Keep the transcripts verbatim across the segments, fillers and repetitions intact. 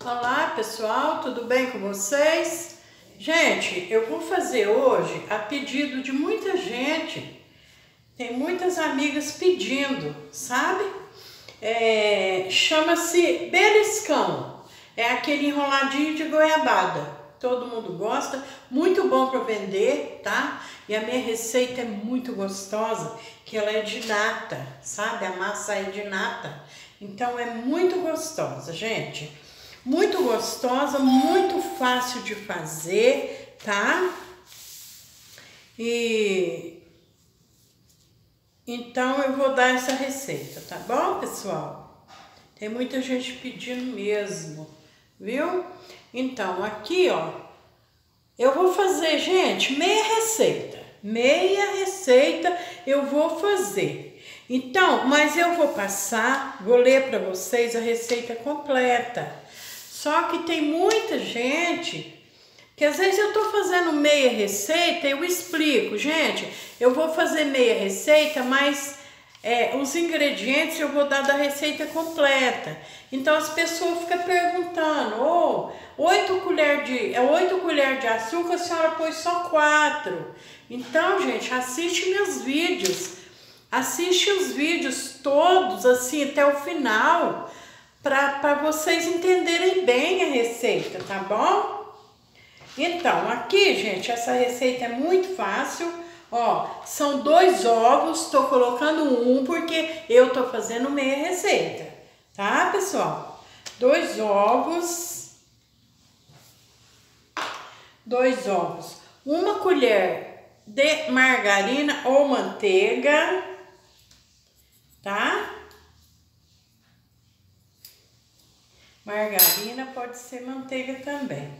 Olá pessoal, tudo bem com vocês? Gente, eu vou fazer hoje a pedido de muita gente. Tem muitas amigas pedindo, sabe? É, chama-se beliscão. É aquele enroladinho de goiabada. Todo mundo gosta, muito bom para vender, tá? E a minha receita é muito gostosa, que ela é de nata, sabe? A massa é de nata. Então é muito gostosa, gente. Muito gostosa, muito fácil de fazer, tá? E então eu vou dar essa receita, tá bom, pessoal? Tem muita gente pedindo mesmo, viu? Então, aqui, ó, eu vou fazer, gente, meia receita. Meia receita eu vou fazer. Então, mas eu vou passar, vou ler para vocês a receita completa. Só que tem muita gente que às vezes eu tô fazendo meia receita, eu explico, gente, eu vou fazer meia receita, mas é, os ingredientes eu vou dar da receita completa. Então as pessoas ficam perguntando, oh, oito colheres de, é oito colheres de açúcar, a senhora pôs só quatro. Então, gente, assiste meus vídeos, assiste os vídeos todos, assim, até o final, para vocês entenderem bem a receita, tá bom? Então, aqui, gente, essa receita é muito fácil. Ó, são dois ovos, tô colocando um porque eu tô fazendo meia receita, tá, pessoal? Dois ovos, dois ovos, uma colher de margarina ou manteiga, tá? Margarina pode ser manteiga também.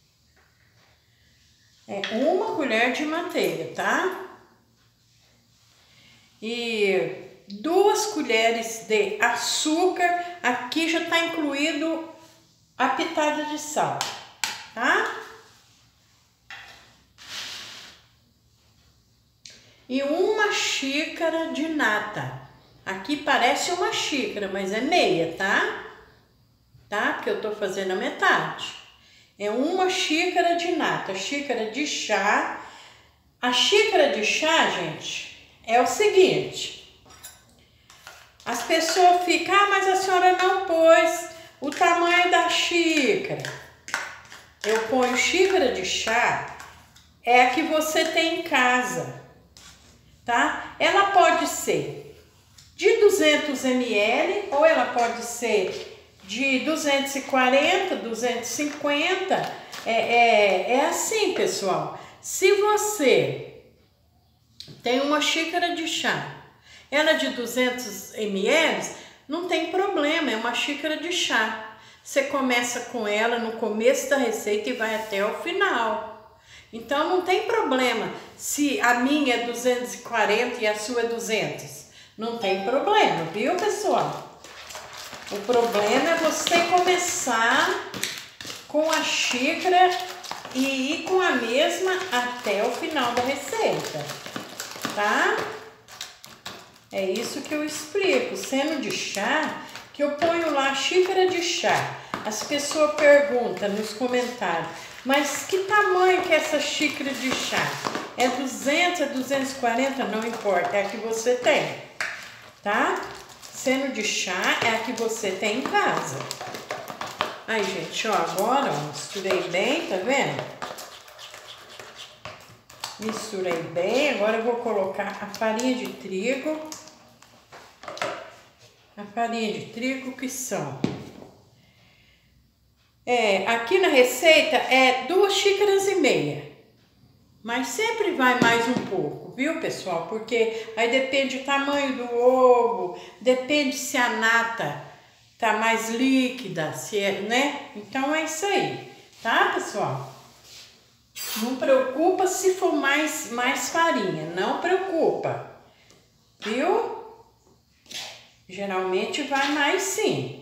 É uma colher de manteiga, tá? E duas colheres de açúcar. Aqui já tá incluído a pitada de sal, tá? E uma xícara de nata. Aqui parece uma xícara, mas é meia, tá? Tá? Porque eu tô fazendo a metade. É uma xícara de nata, xícara de chá. A xícara de chá, gente, é o seguinte. As pessoas ficam, ah, mas a senhora não pôs o tamanho da xícara. Eu ponho xícara de chá, é a que você tem em casa, tá? Ela pode ser de duzentos mililitros ou ela pode ser de duzentos e quarenta, duzentos e cinquenta, é, é, é assim, pessoal. Se você tem uma xícara de chá, ela é de duzentos mililitros, não tem problema, é uma xícara de chá. Você começa com ela no começo da receita e vai até o final. Então não tem problema se a minha é duzentos e quarenta e a sua é duzentos. Não tem problema, viu, pessoal? O problema é você começar com a xícara e ir com a mesma até o final da receita, tá? É isso que eu explico, sendo de chá, que eu ponho lá a xícara de chá. As pessoas perguntam nos comentários, mas que tamanho que é essa xícara de chá? É duzentos, é duzentos e quarenta? Não importa, é a que você tem, tá? Sendo de chá, é a que você tem em casa. Aí, gente, ó, agora, ó, misturei bem, tá vendo? Misturei bem, agora eu vou colocar a farinha de trigo. A farinha de trigo que são... É, aqui na receita é duas xícaras e meia. Mas sempre vai mais um pouco, viu, pessoal? Porque aí depende do tamanho do ovo, depende se a nata tá mais líquida, se é, né? Então é isso aí, tá, pessoal? Não preocupa se for mais, mais farinha, não preocupa, viu? Geralmente vai mais sim.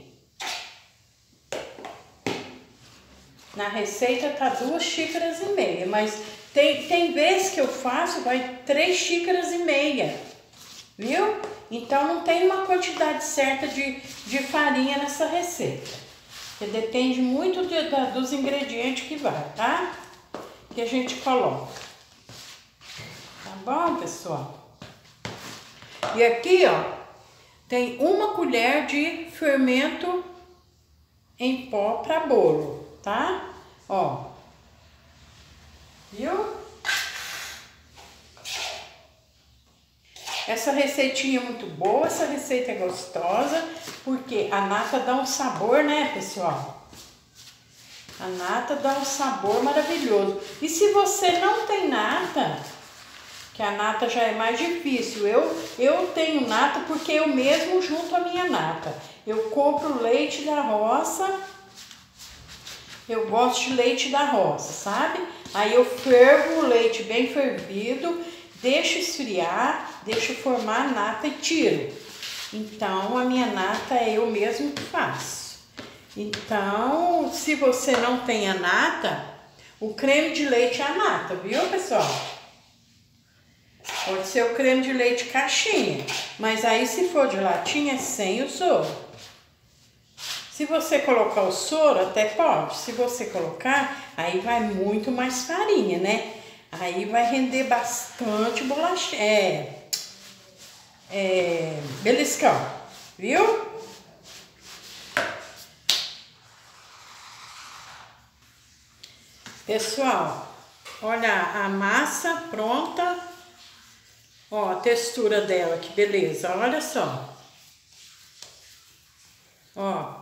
Na receita tá duas xícaras e meia, mas tem, tem vezes que eu faço, vai três xícaras e meia, viu? Então não tem uma quantidade certa de, de farinha nessa receita, Porque depende muito de, da, dos ingredientes que vai, tá? Que a gente coloca. Tá bom, pessoal? E aqui, ó, tem uma colher de fermento em pó para bolo, tá? Ó. Viu? Essa receitinha é muito boa, essa receita é gostosa, porque a nata dá um sabor, né, pessoal? A nata dá um sabor maravilhoso. E se você não tem nata, que a nata já é mais difícil, eu, eu tenho nata porque eu mesmo junto a minha nata. Eu compro leite da roça, eu gosto de leite da roça, sabe? Aí eu fervo o leite bem fervido, deixo esfriar, deixo formar a nata e tiro. Então, a minha nata é eu mesmo que faço. Então, se você não tem a nata, o creme de leite é a nata, viu, pessoal? Pode ser o creme de leite caixinha, mas aí se for de latinha é sem o soro. Se você colocar o soro, até pode. Se você colocar, aí vai muito mais farinha, né? Aí vai render bastante bolacha, é, é, beliscão, viu? Pessoal, olha a massa pronta. Ó, a textura dela, que beleza, olha só. Ó.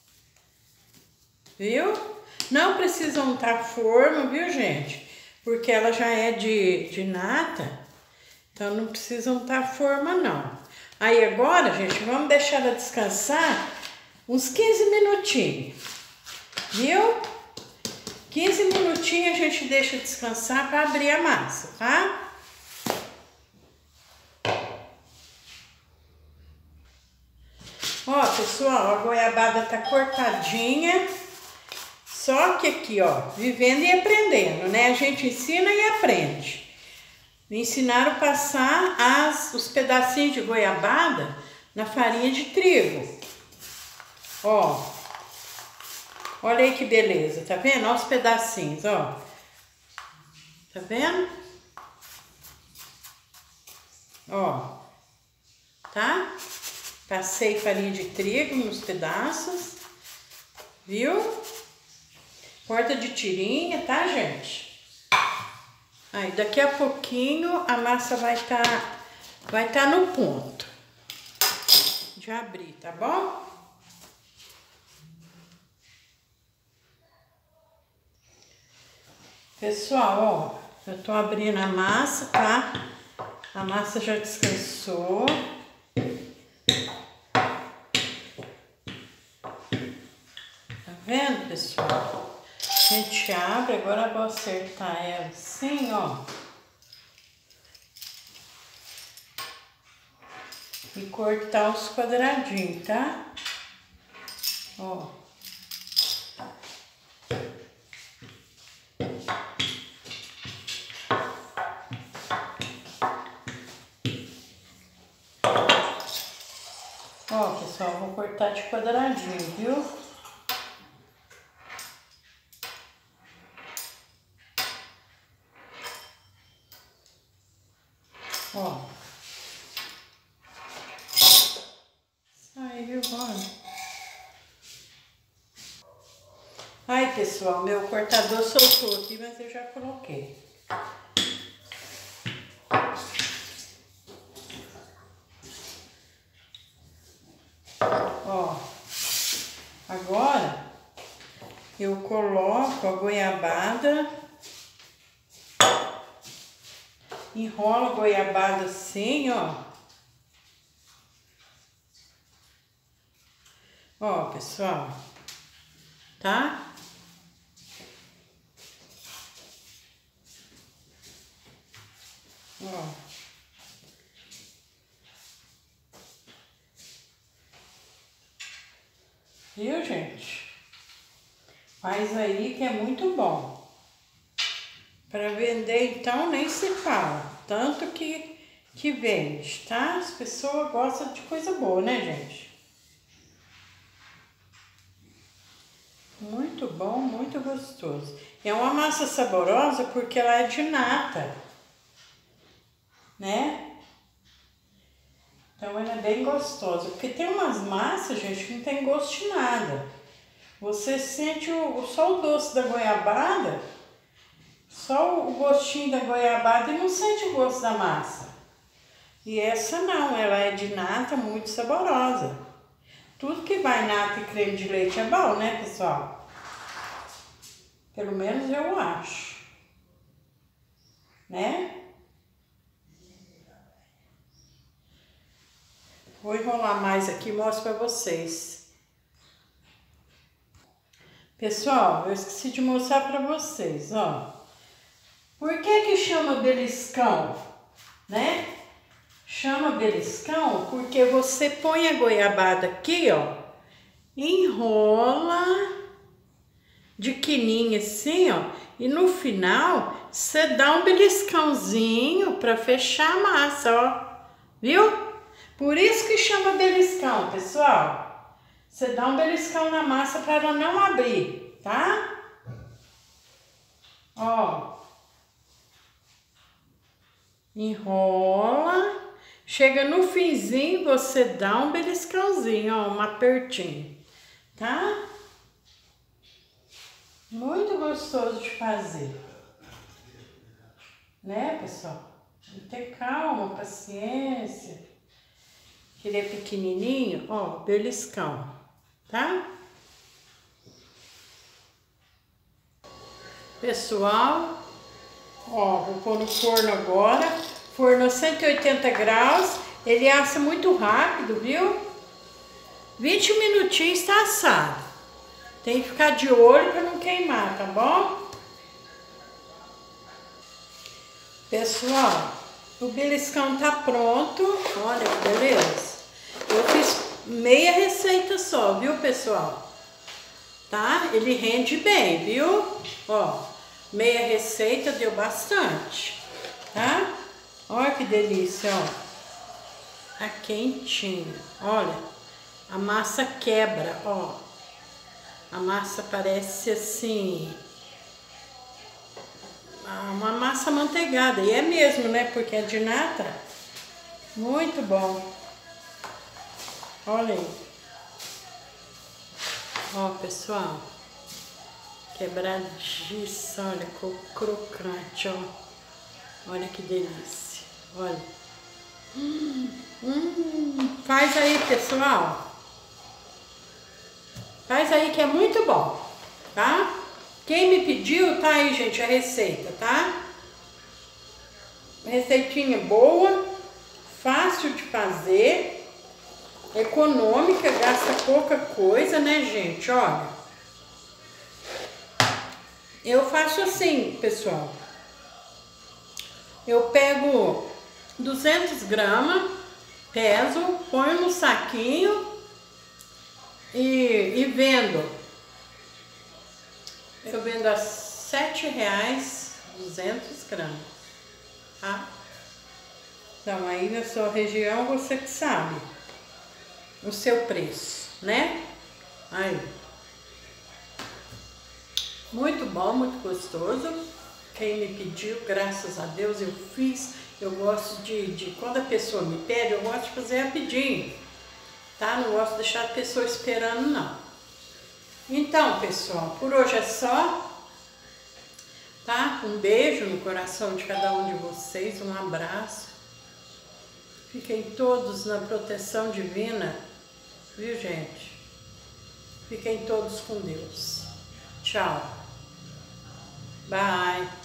Viu? Não precisa untar a forma, viu, gente? Porque ela já é de, de nata, então não precisa untar a forma, não. Aí agora, gente, vamos deixar ela descansar uns quinze minutinhos, viu? quinze minutinhos a gente deixa descansar para abrir a massa, tá? Ó, pessoal, a goiabada tá cortadinha. Só que aqui, ó, vivendo e aprendendo, né? A gente ensina e aprende. Me ensinaram a passar as, os pedacinhos de goiabada na farinha de trigo. Ó. Olha aí que beleza, tá vendo? Olha os pedacinhos, ó. Tá vendo? Ó. Tá? Passei farinha de trigo nos pedaços. Viu? Corta de tirinha, tá, gente? Aí, daqui a pouquinho a massa vai estar vai tá no ponto de abrir, tá bom? Pessoal, ó, eu tô abrindo a massa, tá? A massa já descansou. Tá vendo, pessoal? A gente abre, agora eu vou acertar ela assim, ó. E cortar os quadradinhos, tá? Ó. Ó, pessoal, vou cortar de quadradinho, viu? Ó. Aí, viu, olha. Ai, pessoal, meu cortador soltou aqui, mas eu já coloquei. Ó. Agora, eu coloco a goiabada. Enrola a goiabada assim, ó. Ó, pessoal. Tá? Ó. Viu, gente? Faz aí que é muito bom. Para vender, então, nem se fala. Tanto que, que vende, tá? As pessoas gostam de coisa boa, né, gente? muito bom, muito gostoso. É uma massa saborosa porque ela é de nata, né? Então ela é bem gostosa. Porque tem umas massas, gente, que não tem gosto de nada. Você sente o, só o doce da goiabada, só o gostinho da goiabada e não sente o gosto da massa. E essa não, ela é de nata, muito saborosa. Tudo que vai nata e creme de leite é bom, né, pessoal? Pelo menos eu acho. Né? Vou enrolar mais aqui e mostro pra vocês. Pessoal, eu esqueci de mostrar pra vocês, ó. Por que que chama beliscão, né? Chama beliscão porque você põe a goiabada aqui, ó, enrola de quininho assim, ó, e no final você dá um beliscãozinho para fechar a massa, ó, viu? Por isso que chama beliscão, pessoal. Você dá um beliscão na massa para ela não abrir, tá? Ó, enrola. Chega no finzinho, você dá um beliscãozinho, ó, um apertinho, tá? Muito gostoso de fazer, né, pessoal? Tem que ter calma, paciência. Ele é pequenininho, ó, beliscão, tá? Pessoal, ó, vou pôr no forno agora. Forno a cento e oitenta graus, ele assa muito rápido, viu? vinte minutinhos está assado. Tem que ficar de olho para não queimar, tá bom? Pessoal, o beliscão tá pronto. Olha que beleza. Eu fiz meia receita só, viu, pessoal? Tá? Ele rende bem, viu? Ó, meia receita deu bastante, tá? Olha que delícia, ó. Tá quentinho. Olha, a massa quebra, ó. A massa parece assim, uma massa amanteigada. E é mesmo, né? Porque é de nata. Muito bom. Olha aí. Ó, pessoal. Quebradiça, olha, crocante, ó. Olha que delícia. Olha. Hum, hum, faz aí, pessoal. Faz aí que é muito bom, tá? Quem me pediu, tá aí, gente, a receita, tá? Receitinha boa, fácil de fazer, econômica, gasta pouca coisa, né, gente? Olha. Eu faço assim, pessoal. Eu pego duzentos gramas, peso, ponho no saquinho e, e vendo. Eu vendo a sete reais, duzentos gramas, tá? Então, aí na sua região, você que sabe o seu preço, né? Aí. Muito bom, muito gostoso. Quem me pediu, graças a Deus, eu fiz. Eu gosto de, de, quando a pessoa me pede, eu gosto de fazer rapidinho, tá? Não gosto de deixar a pessoa esperando, não. Então, pessoal, por hoje é só, tá? Um beijo no coração de cada um de vocês, um abraço. Fiquem todos na proteção divina, viu, gente? Fiquem todos com Deus. Tchau. Bye.